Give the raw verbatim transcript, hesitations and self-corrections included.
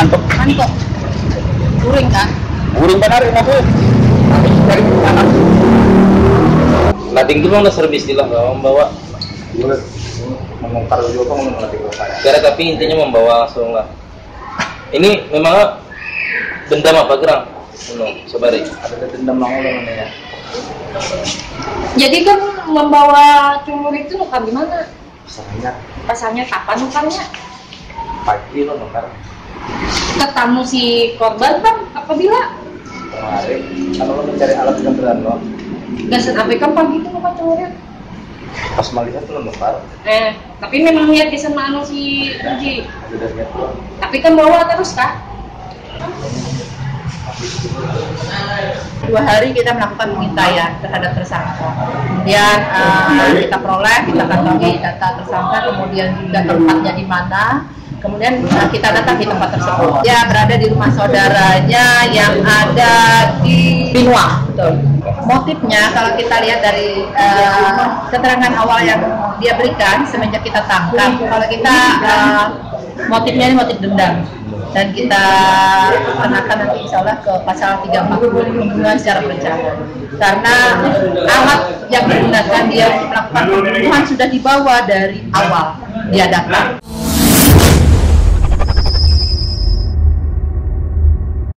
ngantuk. Ngantuk. Uring kah? Uring benar ini aku. Dari mana? Nating itu mana servis lah kalau membawa. Boleh mengongkar juga kan nanti kalau saya. Karena tapi intinya membawa langsung lah. Ini memang dendam apa gerang? No, sabari. Ada dendam mau mana ya? Jadi kan membawa cumur itu nukar di mana? Pasarnya Pasarnya kapan nukarnya? pagi lo nukar. Ketemu si korban kan apabila Kemarin kalau lo mencari alat kendaraan lo, gasan apa kan pagi itu nukar cumurnya? pas melihat lo nukar. Eh, tapi memang lihat di sana anu si Uji. Ada dari lihat lo. Tapi kan bawa terus kah? Dua hari kita melakukan pengintaian terhadap tersangka. Kemudian uh, kita peroleh, kita kantongi data tersangka, kemudian juga tempatnya di mana. Kemudian uh, kita datang di tempat tersebut. Dia berada di rumah saudaranya yang ada di Binua. Betul. Motifnya kalau kita lihat dari uh, keterangan awal yang dia berikan semenjak kita tangkap, kalau kita uh, motifnya ini motif dendam. Dan kita kenakan nanti insya Allah ke pasal tiga ratus empat puluh pembunuhan secara berencana, karena alat yang digunakan dia untuk melakukan pembunuhan sudah dibawa dari awal dia datang.